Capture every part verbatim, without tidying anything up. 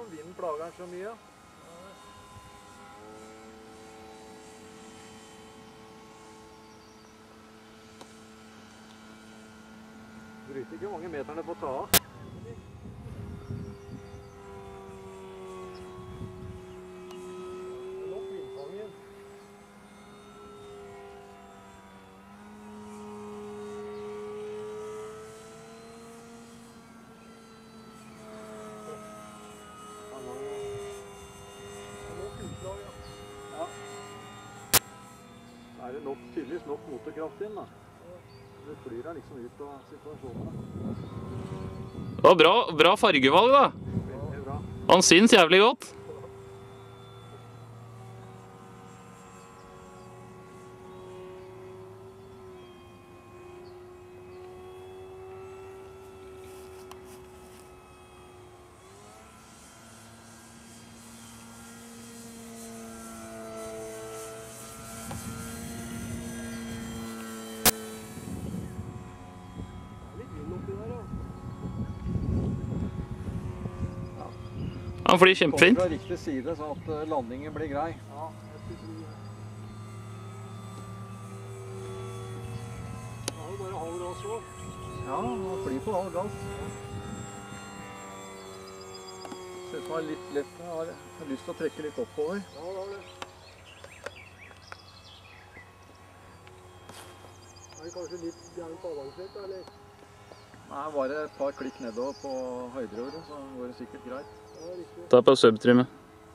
om vinden plager så mye. Bryter ikke mange meterne på å ta av. Nok vindfangen. Ja. Er det nok, tydeligvis nok motorkraft inn da? Det flyr deg liksom ut av situasjonen. Det var bra, bra fargevalg da. Veldig bra. Han syns jævlig godt. Han flyr kjempefint. Kommer fra riktig side, sånn at landingen blir grei. Ja, jeg synes det. Ja, det er bare halv gass også. Ja, han flyr på halv gass. Ser ut som han er litt lett. Jeg har lyst til å trekke litt oppover. Ja, det har det. Er det kanskje litt gærent balansert, eller? Nei, bare et par klikk nedover på høyderøret, så går det sikkert greit. Ta på subtrimmet.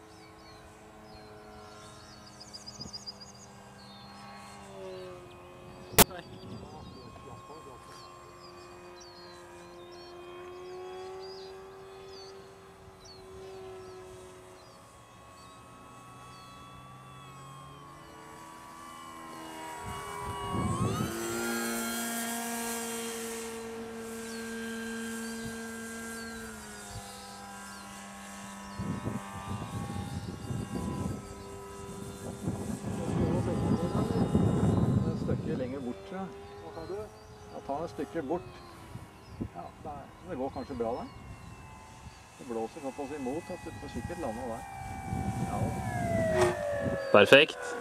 Jeg tar et stykke bort. Ja, det går kanskje bra der. Det blåser såpass imot at du får sikkert lande der. Ja. Perfekt.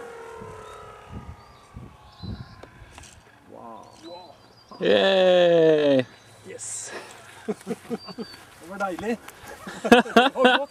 Wow. Yay! Yes! Det var deilig. Det var godt.